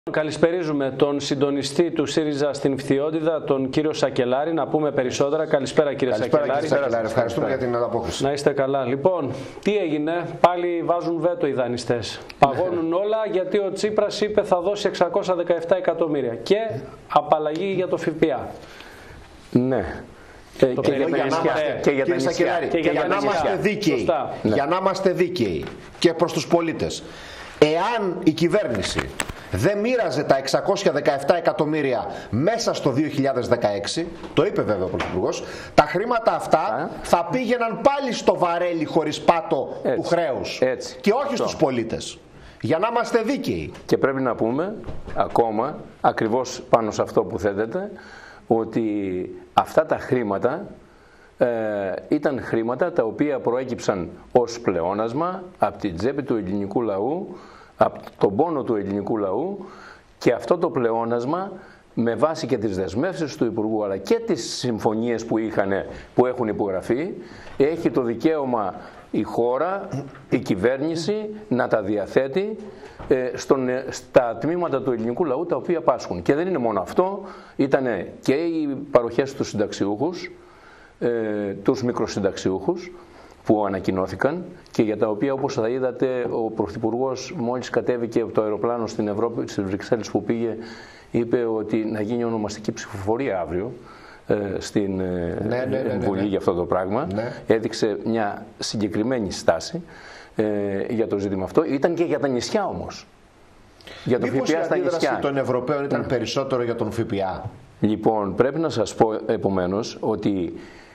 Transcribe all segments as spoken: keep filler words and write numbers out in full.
Καλησπερίζουμε τον συντονιστή του ΣΥΡΙΖΑ στην Φθιώτιδα, τον κύριο Σακελάρη, να πούμε περισσότερα. Καλησπέρα κύριε Καλησπέρα, Σακελάρη. Κύριε Σακελάρη. Ευχαριστούμε για την ανταπόκριση. Να είστε καλά. Λοιπόν, τι έγινε, πάλι βάζουν βέτο οι δανειστές. Παγώνουν όλα γιατί ο Τσίπρας είπε θα δώσει εξακόσια δεκαεπτά εκατομμύρια και απαλλαγή για το ΦΠΑ. Ναι. Και, και, και, για να είμαστε, και για, Σακελάρη, και για, για να είμαστε δίκαιοι, ναι. για να είμαστε δίκαιοι και προς τους πολίτες. Εάν η κυβέρνηση δεν μοίραζε τα εξακόσια δεκαεπτά εκατομμύρια μέσα στο δύο χιλιάδες δεκαέξι, το είπε βέβαια ο Πρωθυπουργός, τα χρήματα αυτά θα πήγαιναν πάλι στο βαρέλι χωρίς πάτο έτσι, του χρέους έτσι, και όχι αυτό. Στους πολίτες. Για να είμαστε δίκαιοι. Και πρέπει να πούμε ακόμα, ακριβώς πάνω σε αυτό που θέτετε, ότι αυτά τα χρήματα ε, ήταν χρήματα τα οποία προέκυψαν ως πλεόνασμα από την τσέπη του ελληνικού λαού, από τον πόνο του ελληνικού λαού, και αυτό το πλεόνασμα με βάση και τις δεσμεύσεις του Υπουργού αλλά και τις συμφωνίες που, είχαν, που έχουν υπογραφεί, έχει το δικαίωμα η χώρα, η κυβέρνηση να τα διαθέτει ε, στον, στα τμήματα του ελληνικού λαού τα οποία πάσχουν. Και δεν είναι μόνο αυτό, ήταν και οι παροχές στους συνταξιούχους, ε, τους μικροσυνταξιούχους που ανακοινώθηκαν και για τα οποία, όπως θα είδατε, ο Πρωθυπουργός μόλις κατέβηκε από το αεροπλάνο στην Ευρώπη, στις Βρυξέλλες που πήγε, είπε ότι να γίνει ονομαστική ψηφοφορία αύριο στην ναι, ναι, ναι, ναι, Βουλή ναι. για αυτό το πράγμα. Ναι. Έδειξε μια συγκεκριμένη στάση ε, για το ζήτημα αυτό. Ήταν και για τα νησιά όμως. Για το Μήπως ΦΠΑ στα νησιά. Η αντίδραση των Ευρωπαίων ήταν mm. περισσότερο για τον ΦΠΑ. Λοιπόν, πρέπει να σας πω επομένως ότι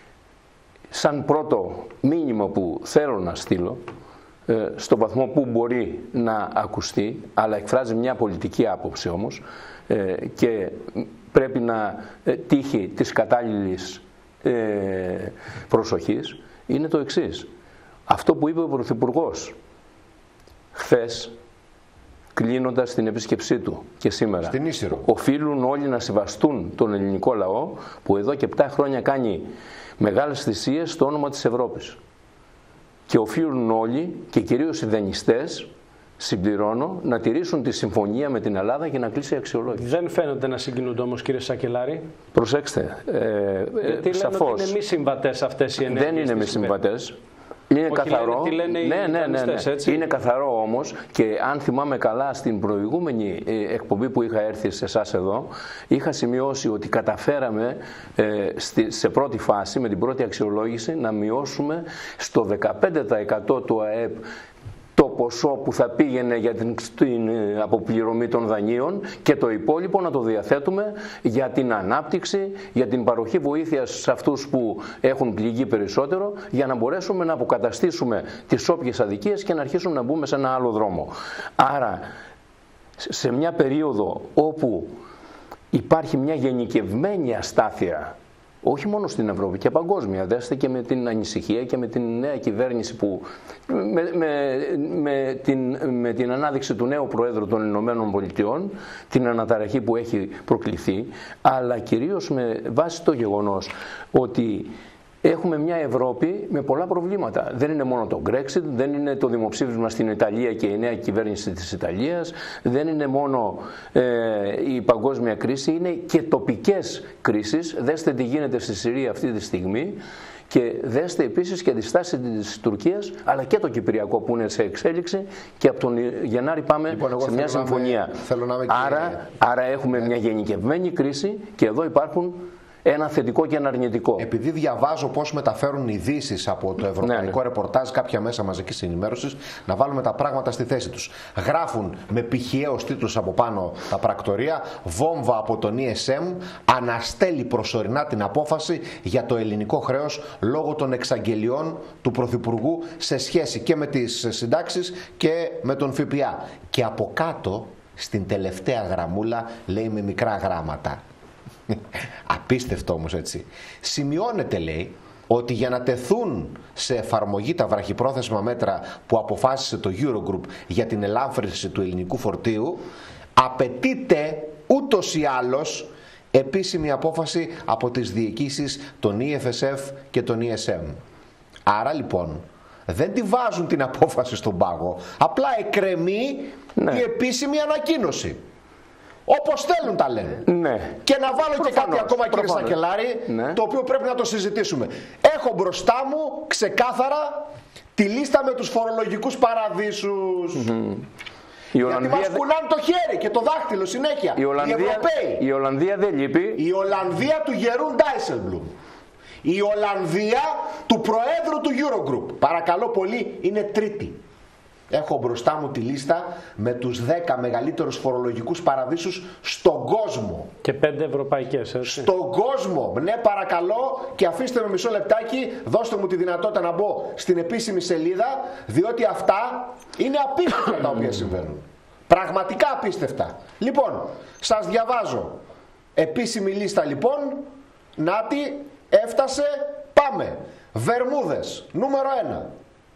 σαν πρώτο μήνυμα που θέλω να στείλω, ε, στο βαθμό που μπορεί να ακουστεί, αλλά εκφράζει μια πολιτική άποψη όμως, ε, και πρέπει να τύχει της κατάλληλης ε, προσοχής, είναι το εξής. Αυτό που είπε ο Πρωθυπουργός χθες, κλείνοντας την επίσκεψή του και σήμερα, στην Ίσυρο, οφείλουν όλοι να σεβαστούν τον ελληνικό λαό που εδώ και επτά χρόνια κάνει μεγάλες θυσίες στο όνομα της Ευρώπης. Και οφείλουν όλοι, και κυρίως οι δανειστές, συμπληρώνω, να τηρήσουν τη συμφωνία με την Ελλάδα για να κλείσει η αξιολόγηση. Δεν φαίνονται να συγκινούνται όμως, κύριε Σακελάρη. Προσέξτε. Ε, Γιατί σαφώς, λένε ότι είναι μη συμβατές αυτές οι ενέργειες. Δεν είναι μη συμβατές. Είναι Όχι, καθαρό. Λένε, τι λένε ναι, ναι, ναι, ναι. έτσι. Είναι καθαρό όμως, και αν θυμάμαι καλά, στην προηγούμενη εκπομπή που είχα έρθει σε εσάς εδώ, είχα σημειώσει ότι καταφέραμε ε, στη, σε πρώτη φάση, με την πρώτη αξιολόγηση, να μειώσουμε στο δεκαπέντε τοις εκατό του ΑΕΠ το ποσό που θα πήγαινε για την, την αποπληρωμή των δανείων, και το υπόλοιπο να το διαθέτουμε για την ανάπτυξη, για την παροχή βοήθειας σε αυτούς που έχουν πληγεί περισσότερο, για να μπορέσουμε να αποκαταστήσουμε τις όποιες αδικίες και να αρχίσουμε να μπούμε σε ένα άλλο δρόμο. Άρα, σε μια περίοδο όπου υπάρχει μια γενικευμένη αστάθεια, όχι μόνο στην Ευρώπη και παγκόσμια, δέστε και με την ανησυχία και με την νέα κυβέρνηση που με, με, με, την, με την ανάδειξη του νέου Προέδρου των Ηνωμένων Πολιτειών, την αναταραχή που έχει προκληθεί, αλλά κυρίως με βάση το γεγονός ότι έχουμε μια Ευρώπη με πολλά προβλήματα. Δεν είναι μόνο το Brexit, δεν είναι το δημοψήφισμα στην Ιταλία και η νέα κυβέρνηση της Ιταλίας, δεν είναι μόνο ε, η παγκόσμια κρίση, είναι και τοπικές κρίσεις. Δέστε τι γίνεται στη Συρία αυτή τη στιγμή, και δέστε επίσης και τη στάση της Τουρκίας, αλλά και το Κυπριακό που είναι σε εξέλιξη, και από τον Γενάρη πάμε λοιπόν, σε μια συμφωνία. Με, με άρα, και... άρα έχουμε ναι. μια γενικευμένη κρίση, και εδώ υπάρχουν ένα θετικό και ένα αρνητικό. Επειδή διαβάζω πώς μεταφέρουν ειδήσεις από το ευρωπαϊκό ναι, ναι. ρεπορτάζ, κάποια μέσα μαζικής ενημέρωσης, να βάλουμε τα πράγματα στη θέση τους. Γράφουν με πηχιαίους τίτλους από πάνω τα πρακτορία, βόμβα από τον ι ες εμ, αναστέλει προσωρινά την απόφαση για το ελληνικό χρέος λόγω των εξαγγελιών του Πρωθυπουργού σε σχέση και με τις συντάξεις και με τον ΦΠΑ. Και από κάτω, στην τελευταία γραμμούλα, λέει με μικρά γράμματα. Απίστευτο όμως, έτσι. Σημειώνεται, λέει, ότι για να τεθούν σε εφαρμογή τα βραχυπρόθεσμα μέτρα που αποφάσισε το Eurogroup για την ελάφρυνση του ελληνικού φορτίου, απαιτείται ούτως ή άλλως επίσημη απόφαση από τις διοικήσεις των ι εφ ες εφ και των ι ες εμ. Άρα λοιπόν δεν τη βάζουν την απόφαση στον πάγο, απλά εκκρεμεί ναι. η επίσημη ανακοίνωση. Όπως θέλουν τα λένε. Ναι. Και να βάλω Προφανώς, και κάτι ακόμα, κύριε Σακελάρη, ναι. το οποίο πρέπει να το συζητήσουμε. Έχω μπροστά μου ξεκάθαρα τη λίστα με τους φορολογικούς παραδείσους. Mm-hmm. Η Γιατί Ολλανδία... μας κουνάνε το χέρι και το δάχτυλο συνέχεια. Η Ολλανδία... Οι Ευρωπαίοι. Η Ολλανδία δεν λείπει. Η Ολλανδία του Γερούν Ντάισελμπλουμ. Η Ολλανδία του Προέδρου του Eurogroup. Παρακαλώ πολύ, είναι τρίτη. Έχω μπροστά μου τη λίστα με τους δέκα μεγαλύτερους φορολογικούς παραδείσους στον κόσμο. Και πέντε ευρωπαϊκές, έτσι. Στον κόσμο. Ναι, παρακαλώ, και αφήστε με μισό λεπτάκι, δώστε μου τη δυνατότητα να μπω στην επίσημη σελίδα, διότι αυτά είναι απίστευτα τα οποία συμβαίνουν. Πραγματικά απίστευτα. Λοιπόν, σας διαβάζω. Επίσημη λίστα λοιπόν, νάτι, έφτασε, πάμε. Βερμούδες, νούμερο ένα.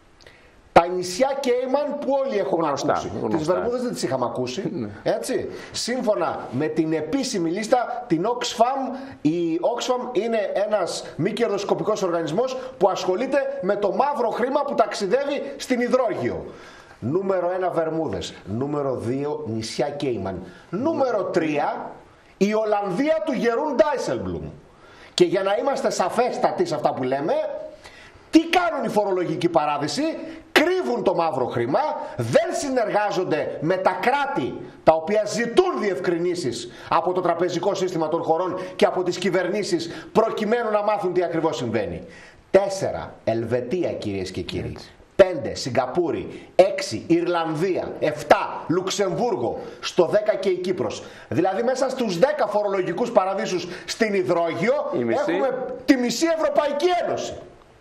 Τα νησιά Κέιμαν που όλοι έχουμε γνωστά, ακούσει. γνωστά. Τις Βερμούδες δεν τις είχαμε ακούσει. Έτσι. Σύμφωνα με την επίσημη λίστα, την Oxfam, η Oxfam είναι ένας μη κερδοσκοπικός οργανισμός που ασχολείται με το μαύρο χρήμα που ταξιδεύει στην υδρόγειο. Νούμερο ένα Βερμούδες. Νούμερο δύο νησιά Κέιμαν. Νούμερο τρία η Ολλανδία του Γερούν Ντάισελμπλουμ. Και για να είμαστε σαφέστατοι σε αυτά που λέμε, τι κάνουν οι φορολογικοί παράδεισοι? Κρύβουν το μαύρο χρήμα, δεν συνεργάζονται με τα κράτη τα οποία ζητούν διευκρινήσεις από το τραπεζικό σύστημα των χωρών και από τις κυβερνήσεις προκειμένου να μάθουν τι ακριβώς συμβαίνει. Τέσσερα, Ελβετία κυρίες και κύριοι. Πέντε, Σιγκαπούρη. Έξι, Ιρλανδία. Εφτά, Λουξεμβούργο. Στο δέκα και η Κύπρος. Δηλαδή μέσα στους δέκα φορολογικούς παραδείσους στην υδρόγειο έχουμε τη μισή Ευρωπαϊκή Ένωση.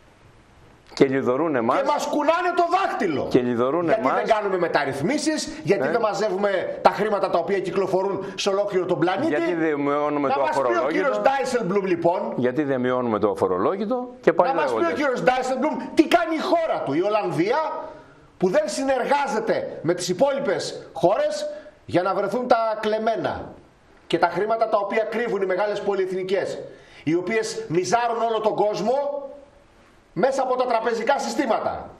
Και λιδωρούν εμάς. Και μας κουνάνε το δάχτυλο. Και λιδωρούν γιατί εμάς. δεν κάνουμε μεταρρυθμίσεις, γιατί ναι. δεν μαζεύουμε τα χρήματα τα οποία κυκλοφορούν σε ολόκληρο τον πλανήτη. Γιατί δεν μειώνουμε να το μας αφορολόγητο. πει ο κύριος Ντάισελμπλουμ λοιπόν. Γιατί δεν μειώνουμε το αφορολόγητο και πάλι να μας πει ο κύριος Ντάισελμπλουμ τι κάνει η χώρα του, η Ολλανδία, που δεν συνεργάζεται με τις υπόλοιπες χώρες για να βρεθούν τα κλεμμένα και τα χρήματα τα οποία κρύβουν οι μεγάλες πολυεθνικές, οι οποίες μιζάρουν όλο τον κόσμο μέσα από τα τραπεζικά συστήματα.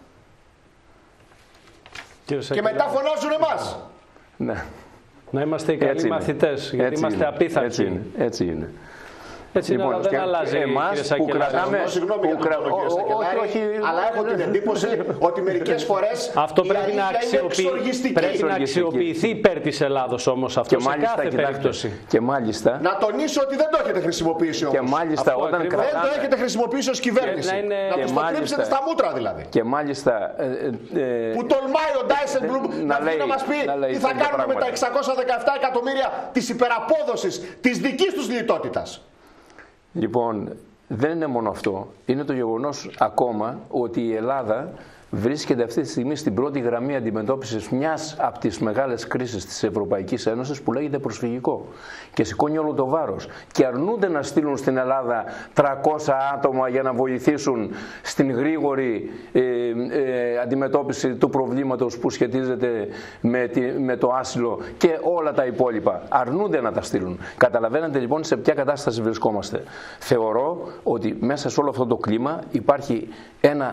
Και μετά φωνάζουν εμάς. Ναι. Να είμαστε οι καλοί μαθητές, γιατί έτσι είμαστε απίθανοι. Έτσι είναι. Έτσι είναι. Έτσι είναι, λοιπόν, αλλά δεν αλλάζει. Εμάς που κρατάμε... Συγγνώμη για τον κύριο Σακελάρη, αλλά έχω την εντύπωση ότι μερικές φορές αυτό η πρέπει να, αξιοποιηθεί. πρέπει να αξιοποιηθεί υπέρ της Ελλάδος όμως αυτό και σε μάλιστα, κάθε κοιτάξτε, περίπτωση. Και μάλιστα... Να τονίσω ότι δεν το έχετε χρησιμοποιήσει όμως. Και μάλιστα αυτό όταν κρατάμε... Δεν το έχετε χρησιμοποιήσει ως κυβέρνηση. Να, είναι... να τους το τρίψετε στα μούτρα δηλαδή. Και μάλιστα... Ε, ε, που τολμάει ο Ντάισελμπλουμ να βγει να μας πει τι θα κάνουμε με τα εξακόσια δεκαεπτά εκατομμύρια της υπεραπόδοσης της δικής τους λιτότητας. Λοιπόν, δεν είναι μόνο αυτό. Είναι το γεγονός ακόμα ότι η Ελλάδα βρίσκεται αυτή τη στιγμή στην πρώτη γραμμή αντιμετώπισης μιας από τις μεγάλες κρίσεις της Ευρωπαϊκής Ένωσης που λέγεται προσφυγικό. Και σηκώνει όλο το βάρος. Και αρνούνται να στείλουν στην Ελλάδα τριακόσια άτομα για να βοηθήσουν στην γρήγορη ε, ε, αντιμετώπιση του προβλήματος που σχετίζεται με, τη, με το άσυλο και όλα τα υπόλοιπα. Αρνούνται να τα στείλουν. Καταλαβαίνετε λοιπόν σε ποια κατάσταση βρισκόμαστε. Θεωρώ ότι μέσα σε όλο αυτό το κλίμα υπάρχει ένα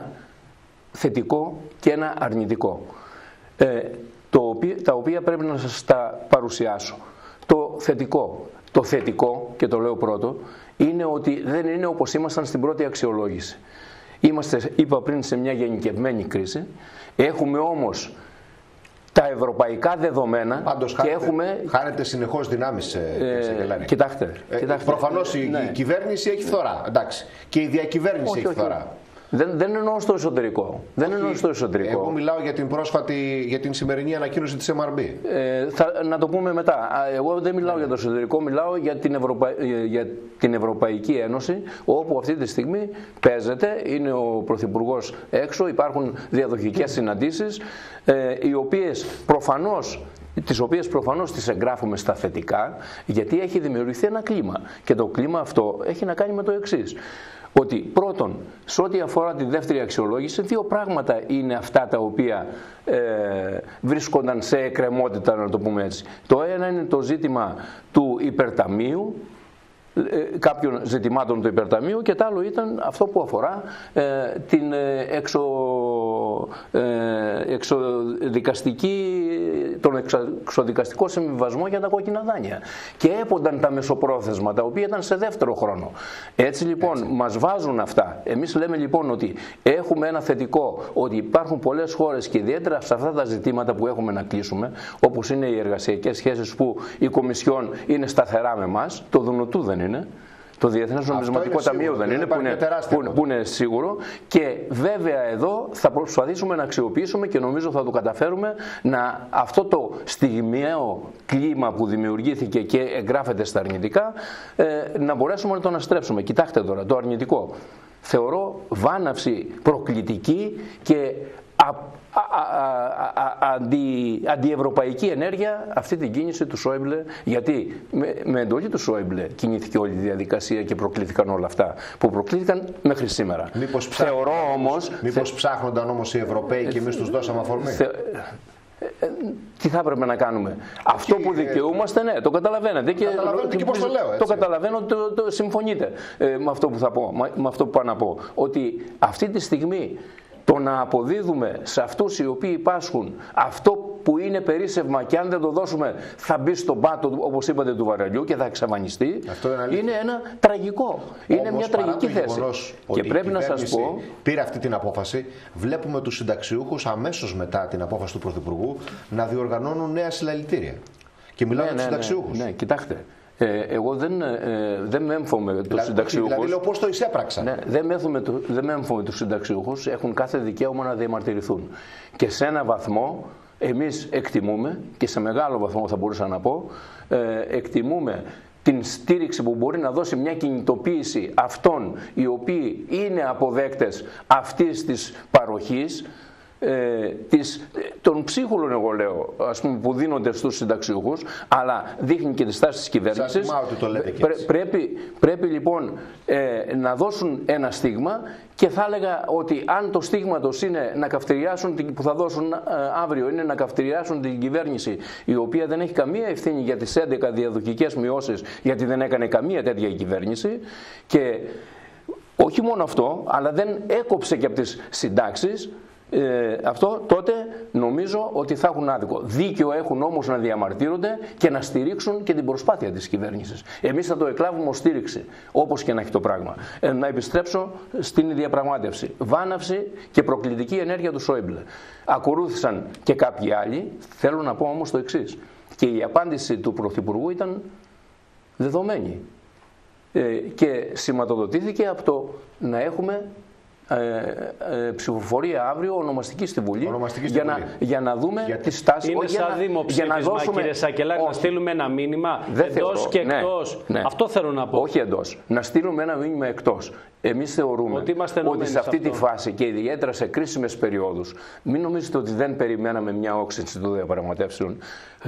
θετικό και ένα αρνητικό, ε, το οποίο, τα οποία πρέπει να σας τα παρουσιάσω. Το θετικό, το θετικό, και το λέω πρώτο, είναι ότι δεν είναι όπως ήμασταν στην πρώτη αξιολόγηση. Είμαστε, είπα πριν, σε μια γενικευμένη κρίση, έχουμε όμως τα ευρωπαϊκά δεδομένα. Πάντως, και χάνετε, έχουμε... χάνετε συνεχώς δυνάμεις, ε, ε, Κοιτάξτε, ε, κοιτάξτε. Προφανώς η, ναι. η κυβέρνηση έχει φθορά, εντάξει, και η διακυβέρνηση όχι, έχει όχι. φθορά. Δεν, δεν εννοώ στο εσωτερικό. Δεν εννοώ στο εσωτερικό. Εγώ μιλάω για την πρόσφατη, για την σημερινή ανακοίνωση της εμ αρ μπι. Ε, θα, να το πούμε μετά. Εγώ δεν μιλάω yeah. για το εσωτερικό, μιλάω για την, Ευρωπα... για την Ευρωπαϊκή Ένωση, όπου αυτή τη στιγμή παίζεται, είναι ο Πρωθυπουργός έξω, υπάρχουν διαδοχικές συναντήσεις, ε, οι οποίες προφανώς τις οποίες προφανώς τις εγγράφουμε στα θετικά, γιατί έχει δημιουργηθεί ένα κλίμα. Και το κλίμα αυτό έχει να κάνει με το εξής. Ότι πρώτον, σε ό,τι αφορά τη δεύτερη αξιολόγηση, δύο πράγματα είναι αυτά τα οποία ε, βρίσκονταν σε εκκρεμότητα, να το πούμε έτσι. Το ένα είναι το ζήτημα του υπερταμείου, ε, κάποιων ζητημάτων του υπερταμείου, και το άλλο ήταν αυτό που αφορά ε, την, ε, έξω, ε, εξοδικαστική, τον εξοδικαστικό συμβιβασμό για τα κόκκινα δάνεια και έπονταν τα μεσοπρόθεσμα, τα οποία ήταν σε δεύτερο χρόνο. Έτσι λοιπόν Έτσι. μας βάζουν αυτά. Εμείς λέμε λοιπόν ότι έχουμε ένα θετικό, ότι υπάρχουν πολλές χώρες και ιδιαίτερα σε αυτά τα ζητήματα που έχουμε να κλείσουμε, όπως είναι οι εργασιακές σχέσεις που η Κομισιόν είναι σταθερά με εμάς, το Δουνουτού δεν είναι. Το Διεθνές Νομισματικό Ταμείο δεν είναι, που είναι, που, που είναι σίγουρο, και βέβαια εδώ θα προσπαθήσουμε να αξιοποιήσουμε και νομίζω θα το καταφέρουμε να αυτό το στιγμιαίο κλίμα που δημιουργήθηκε και εγγράφεται στα αρνητικά ε, να μπορέσουμε να το αναστρέψουμε. Κοιτάξτε τώρα το αρνητικό. Θεωρώ βάναυση προκλητική και α, α, α, α, αντι, αντιευρωπαϊκή ενέργεια αυτή την κίνηση του Σόιμπλε, γιατί με, με εντολή του Σόιμπλε κινήθηκε όλη η διαδικασία και προκλήθηκαν όλα αυτά που προκλήθηκαν μέχρι σήμερα. Μήπως Θεωρώ όμως... Μήπως θε... ψάχνονταν όμως οι Ευρωπαίοι και εμείς τους δώσαμε αφορμή. Θε... Τι θα έπρεπε να κάνουμε? Αυτό που δικαιούμαστε, ναι, το καταλαβαίνετε. Και, και πώς το λέω, έτσι. Το καταλαβαίνω, το, το συμφωνείτε ε, με αυτό που θα πω, με αυτό που πάω να πω. Ότι αυτή τη στιγμή το να αποδίδουμε σε αυτούς οι οποίοι πάσχουν αυτό που είναι περίσσευμα και αν δεν το δώσουμε θα μπει στον πάτο, όπως είπατε, του βαρελιού και θα εξαφανιστεί, είναι, είναι ένα τραγικό. Είναι όμως, μια τραγική θέση. Και πρέπει να σας πω... πήρε αυτή την απόφαση. Βλέπουμε τους συνταξιούχους αμέσως μετά την απόφαση του Πρωθυπουργού να διοργανώνουν νέα συλλαλητήρια. Και μιλάω ναι, για τους ναι, συνταξιούχους. Ναι, ναι, κοιτάξτε. Ε, εγώ δεν, ε, δεν μέμφωμαι τους δηλαδή, συνταξιούχους. Δηλαδή λέω πώς το εισέπραξαν. Ναι, δεν μέμφωμαι, δεν μέμφωμαι τους συνταξιούχους, έχουν κάθε δικαίωμα να διαμαρτυρηθούν. Και σε ένα βαθμό εμείς εκτιμούμε, και σε μεγάλο βαθμό θα μπορούσα να πω, ε, εκτιμούμε την στήριξη που μπορεί να δώσει μια κινητοποίηση αυτών οι οποίοι είναι αποδέκτες αυτής της παροχής, Ε, της, των ψίχουλων, εγώ λέω, ας πούμε, που δίνονται στους συνταξιούχους, αλλά δείχνει και τη στάση της κυβέρνησης. Πρέ, πρέπει, πρέπει λοιπόν ε, να δώσουν ένα στίγμα, και θα έλεγα ότι αν το στίγμα τους είναι να καυτηριάσουν, που θα δώσουν ε, αύριο, είναι να καυτηριάσουν την κυβέρνηση, η οποία δεν έχει καμία ευθύνη για τις έντεκα διαδοχικές μειώσεις, γιατί δεν έκανε καμία τέτοια η κυβέρνηση, και όχι μόνο αυτό, αλλά δεν έκοψε και από τις συντάξεις. Ε, αυτό τότε νομίζω ότι θα έχουν άδικο. Δίκαιο έχουν όμως να διαμαρτύρονται και να στηρίξουν και την προσπάθεια της κυβέρνησης. Εμείς θα το εκλάβουμε ως στήριξη, όπως και να έχει το πράγμα. Ε, να επιστρέψω στην διαπραγμάτευση. Βάναυση και προκλητική ενέργεια του Σόιμπλε. Ακολούθησαν και κάποιοι άλλοι. Θέλω να πω όμως το εξής. Και η απάντηση του Πρωθυπουργού ήταν δεδομένη. Ε, και σηματοδοτήθηκε από το να έχουμε Ε, ε, ψηφοφορία αύριο ονομαστική στη Βουλή, ονομαστική στη για, Βουλή. Να, για να δούμε για τη στάση. Είναι σαν δημοψήφισμα, για να δώσουμε... κύριε Σακελάκη, να στείλουμε ένα μήνυμα εντός και εκτός. Ναι, ναι. Αυτό θέλω να πω. Όχι εντός. Να στείλουμε ένα μήνυμα εκτός. Εμείς θεωρούμε ότι, ότι σε αυτή τη φάση και ιδιαίτερα σε κρίσιμες περιόδους, μην νομίζετε ότι δεν περιμέναμε μια όξυνση των διαπραγματεύσεων.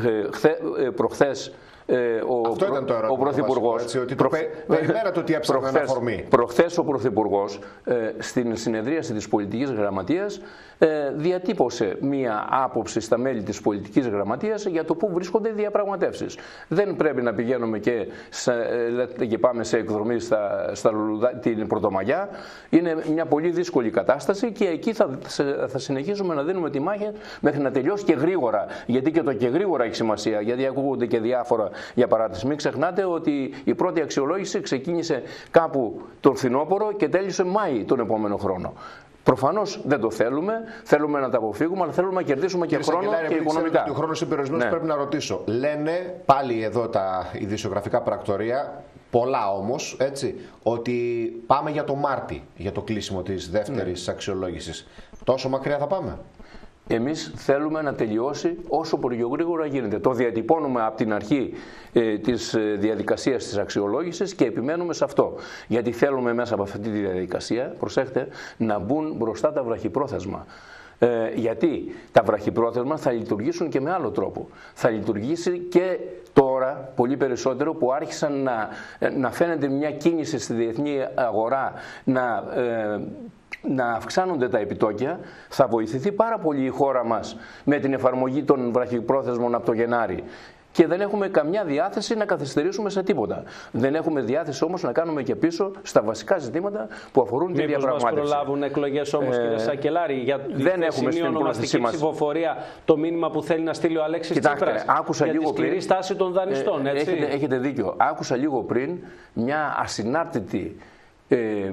Ε, προχθές Ε, ο, Αυτό ήταν το ερώτημα, ο Πρωθυπουργός, έτσι, ότι προχ... περιμένατε ότι έψαχνε ένα αφορμή. Προχθές ο Πρωθυπουργός ε, στην συνεδρίαση της Πολιτικής Γραμματείας ε, διατύπωσε μία άποψη στα μέλη της Πολιτικής Γραμματείας για το πού βρίσκονται οι διαπραγματεύσεις. Δεν πρέπει να πηγαίνουμε και, σε, ε, και πάμε σε εκδρομή στα, στα Λουλουδά, την Πρωτομαγιά. Είναι μια πολύ δύσκολη κατάσταση και εκεί θα, θα συνεχίσουμε να δίνουμε τη μάχη μέχρι να τελειώσει και γρήγορα. Γιατί και το και γρήγορα έχει σημασία, γιατί ακούγονται και διάφορα για παράταση. Μην ξεχνάτε ότι η πρώτη αξιολόγηση ξεκίνησε κάπου τον φθινόπωρο και τέλειωσε Μάη τον επόμενο χρόνο. Προφανώς δεν το θέλουμε, θέλουμε να τα αποφύγουμε, αλλά θέλουμε να κερδίσουμε και Κύριε χρόνο Σακελάρη, και οικονομικά. Ο χρόνος είναι περιορισμένος, ναι. Πρέπει να ρωτήσω. Λένε πάλι εδώ τα ειδησιογραφικά πρακτορία, πολλά όμως, έτσι, ότι πάμε για το Μάρτι, για το κλείσιμο της δεύτερης ναι. αξιολόγησης. Τόσο μακριά θα πάμε? Εμείς θέλουμε να τελειώσει όσο πιο γρήγορα γίνεται. Το διατυπώνουμε από την αρχή ε, της διαδικασίας της αξιολόγησης και επιμένουμε σε αυτό. Γιατί θέλουμε μέσα από αυτή τη διαδικασία, προσέχτε, να μπουν μπροστά τα βραχυπρόθεσμα. Ε, γιατί τα βραχυπρόθεσμα θα λειτουργήσουν και με άλλο τρόπο. Θα λειτουργήσει και τώρα πολύ περισσότερο που άρχισαν να, να φαίνεται μια κίνηση στη διεθνή αγορά, να... Ε, να αυξάνονται τα επιτόκια, θα βοηθηθεί πάρα πολύ η χώρα μας με την εφαρμογή των βραχυπρόθεσμων από το Γενάρη. και δεν έχουμε καμιά διάθεση να καθυστερήσουμε σε τίποτα. Δεν έχουμε διάθεση όμως να κάνουμε και πίσω στα βασικά ζητήματα που αφορούν τη διαπραγμάτευση. Μήπως μας προλάβουν εκλογές όμως, ε, κύριε Σακελάρη, για δεν έχουμε στην ονομαστική ψηφοφορία το μήνυμα που θέλει να στείλει ο Αλέξης Κοιτάξτε, Τσίπρας άκουσα για λίγο τη σκληρή πριν, στάση των δανειστών. Ε, έτσι. Έχετε, έχετε δίκιο. Άκουσα λίγο πριν μια ασυνάρτητη ε, ε,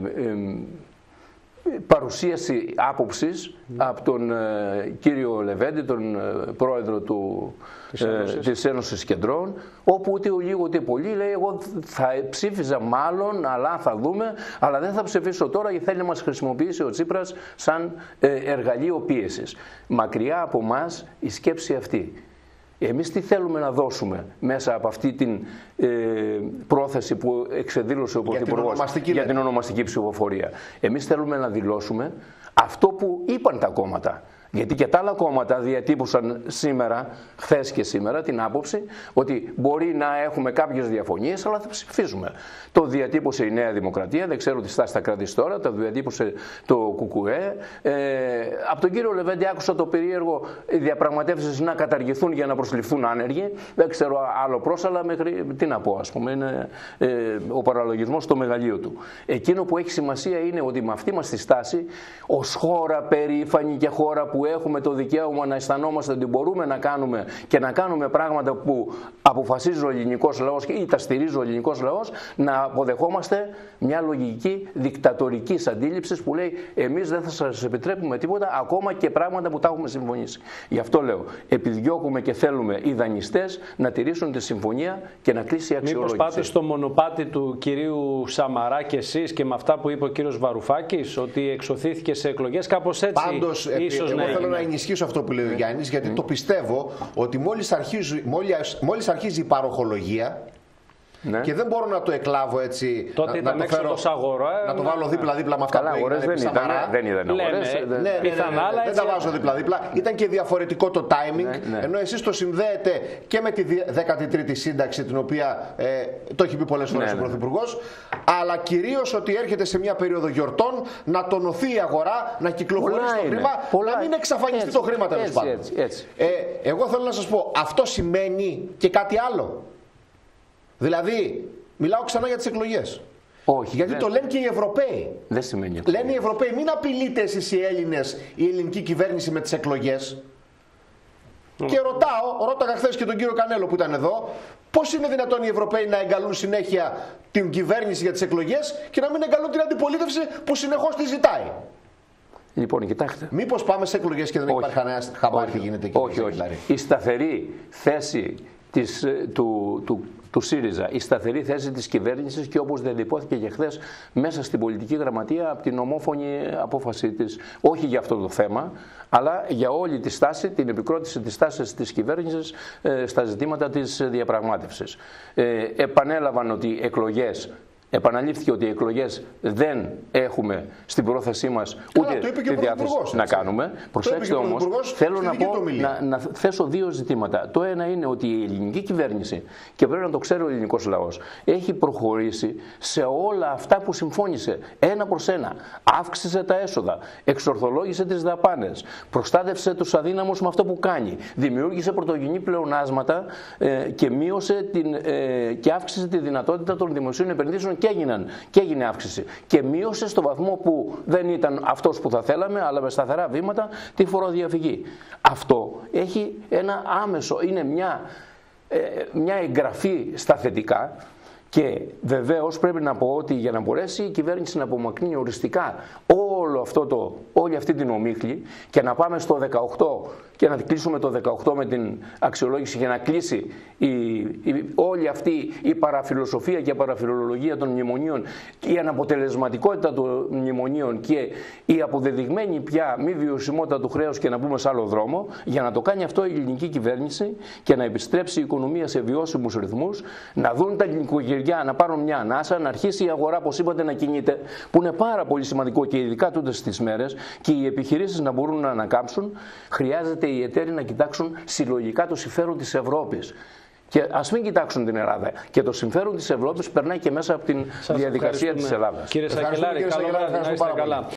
παρουσίαση άποψης mm. από τον ε, κύριο Λεβέντη, τον ε, πρόεδρο του, της, ε, Ένωσης. της Ένωσης Κεντρών, όπου ούτε ο λίγο ούτε πολύ λέει εγώ θα ψήφιζα μάλλον, αλλά θα δούμε, αλλά δεν θα ψηφίσω τώρα γιατί θέλει να μας χρησιμοποιήσει ο Τσίπρας σαν ε, εργαλείο πίεσης. Μακριά από μας η σκέψη αυτή. Εμείς τι θέλουμε να δώσουμε μέσα από αυτή την ε, πρόθεση που εξεδήλωσε ο Πρωθυπουργός για, για την ονομαστική ψηφοφορία. Εμείς θέλουμε να δηλώσουμε αυτό που είπαν τα κόμματα. Γιατί και τα άλλα κόμματα διατύπωσαν σήμερα, χθες και σήμερα, την άποψη ότι μπορεί να έχουμε κάποιες διαφωνίες, αλλά θα ψηφίζουμε. Το διατύπωσε η Νέα Δημοκρατία, δεν ξέρω τι στάση θα κρατήσει τώρα, το διατύπωσε το Κουκουέ. Ε, από τον κύριο Λεβέντη άκουσα το περίεργο διαπραγματεύσεις να καταργηθούν για να προσληφθούν άνεργοι. Δεν ξέρω άλλο πρόσαλα μέχρι, τι να πω, ας πούμε, είναι ε, ο παραλογισμός στο μεγαλείο του. Εκείνο που έχει σημασία είναι ότι με αυτή μας τη στάση, ως χώρα περήφανη και χώρα που έχουμε το δικαίωμα να αισθανόμαστε ότι μπορούμε να κάνουμε και να κάνουμε πράγματα που αποφασίζει ο ελληνικός λαός ή τα στηρίζει ο ελληνικός λαός, να αποδεχόμαστε μια λογική δικτατορικής αντίληψης που λέει εμείς δεν θα σας επιτρέπουμε τίποτα, ακόμα και πράγματα που τα έχουμε συμφωνήσει. Γι' αυτό λέω, επιδιώκουμε και θέλουμε οι δανειστές να τηρήσουν τη συμφωνία και να κλείσει η αξιολόγηση. Μήπως πάτε στο μονοπάτι του κυρίου Σαμαρά και εσείς και με αυτά που είπε ο κύριος Βαρουφάκης, ότι εξωθήθηκε σε εκλογές, κάπως έτσι? Πάντως, ίσως εγώ να θέλω να ενισχύσω αυτό που λέει ο Γιάννης, γιατί mm. το πιστεύω ότι μόλις αρχίζει, μόλις, μόλις αρχίζει η παροχολογία, ναι. και δεν μπορώ να το εκλάβω έτσι, τότε να, να, το, φέρω, αγορά, να το βάλω δίπλα-δίπλα με αυτά καλά, που έγινε. Δεν ήταν, δεν ήταν αγορές. Ναι, ναι, ναι, ναι, ναι, δεν τα βάζω δίπλα-δίπλα. Ήταν και διαφορετικό το timing, ναι, ναι. ενώ εσείς το συνδέετε και με τη δέκατη τρίτη σύνταξη, την οποία ε, το έχει πει πολλές φορές ναι, ο Πρωθυπουργός, αλλά κυρίως ότι έρχεται σε μια περίοδο γιορτών να τονωθεί η αγορά, να κυκλοφορήσει το χρήμα, πολλά... να μην εξαφανιστεί το χρήμα τέλος πάντων. Εγώ θέλω να σας πω, αυτό σημαίνει και κάτι άλλο. Δηλαδή, μιλάω ξανά για τις εκλογές. Όχι. Γιατί δεν... το λένε και οι Ευρωπαίοι. Δεν σημαίνει. Λένε οι Ευρωπαίοι, μην απειλείτε εσείς οι Έλληνες, η ελληνική κυβέρνηση με τις εκλογές. Mm. Και ρωτάω, ρώταγα χθες και τον κύριο Κανέλο που ήταν εδώ, πώς είναι δυνατόν οι Ευρωπαίοι να εγκαλούν συνέχεια την κυβέρνηση για τις εκλογές και να μην εγκαλούν την αντιπολίτευση που συνεχώς τη ζητάει. Λοιπόν, κοιτάξτε. Μήπως πάμε σε εκλογές και δεν όχι. υπάρχει κανένα χαμπάρι τι γίνεται εκεί? Όχι, όχι. Η σταθερή θέση της, του, του, του ΣΥΡΙΖΑ, η σταθερή θέση της κυβέρνησης και όπως διατυπώθηκε και χθες μέσα στην πολιτική γραμματεία από την ομόφωνη απόφαση της, όχι για αυτό το θέμα, αλλά για όλη τη στάση, την επικρότηση της στάσης της κυβέρνησης ε, στα ζητήματα της διαπραγμάτευσης. Ε, επανέλαβαν ότι εκλογές Επαναλήφθηκε ότι οι εκλογές δεν έχουμε στην πρόθεσή μας ούτε τη διάθεση να κάνουμε. Προσέξτε όμως, θέλω να, πω, να, να θέσω δύο ζητήματα. Το ένα είναι ότι η ελληνική κυβέρνηση, και πρέπει να το ξέρει ο ελληνικός λαός, έχει προχωρήσει σε όλα αυτά που συμφώνησε ένα προς ένα. Αύξησε τα έσοδα, εξορθολόγησε τις δαπάνες, προστάτευσε τους αδύναμους με αυτό που κάνει, δημιούργησε πρωτογενή πλεονάσματα ε, και, μείωσε την, ε, και αύξησε τη δυνατότητα των δημοσίων επενδύσεων. Και, έγιναν, και έγινε αύξηση και μείωσε στο βαθμό που δεν ήταν αυτός που θα θέλαμε, αλλά με σταθερά βήματα, τη φοροδιαφυγή. Αυτό έχει ένα άμεσο, είναι μια, ε, μια εγγραφή στα θετικά. Και βεβαίως πρέπει να πω ότι για να μπορέσει η κυβέρνηση να απομακρύνει οριστικά όλο αυτό το, όλη αυτή την ομίχλη και να πάμε στο δεκαοκτώ και να κλείσουμε το δεκαοκτώ με την αξιολόγηση για να κλείσει η, η, όλη αυτή η παραφιλοσοφία και η παραφιλολογία των μνημονίων, η αναποτελεσματικότητα των μνημονίων και η αποδεδειγμένη πια μη βιωσιμότητα του χρέους και να μπούμε σε άλλο δρόμο, για να το κάνει αυτό η ελληνική κυβέρνηση και να επιστρέψει η οικονομία σε βιώσιμους ρυθμούς, να δουν τα νοικοκυριά να πάρουν μια ανάσα, να αρχίσει η αγορά, όπως είπατε, να κινείται, που είναι πάρα πολύ σημαντικό και ειδικά τούτε στις μέρες, και οι επιχειρήσεις να μπορούν να ανακάμψουν. Χρειάζεται οι εταίροι να κοιτάξουν συλλογικά το συμφέρον της Ευρώπης. Και ας μην κοιτάξουν την Ελλάδα. Και το συμφέρον της Ευρώπης περνάει και μέσα από την Σας διαδικασία της Ελλάδας. Κύριε Σακελάρη, καλό βράδυ, να είστε καλά.